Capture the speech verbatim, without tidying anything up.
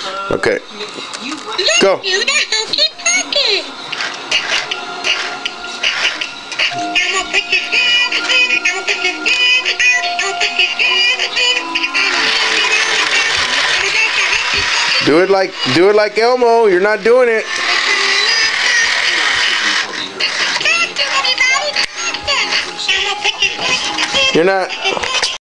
Okay. Go. Do it like do it like Elmo. You're not doing it. You're not.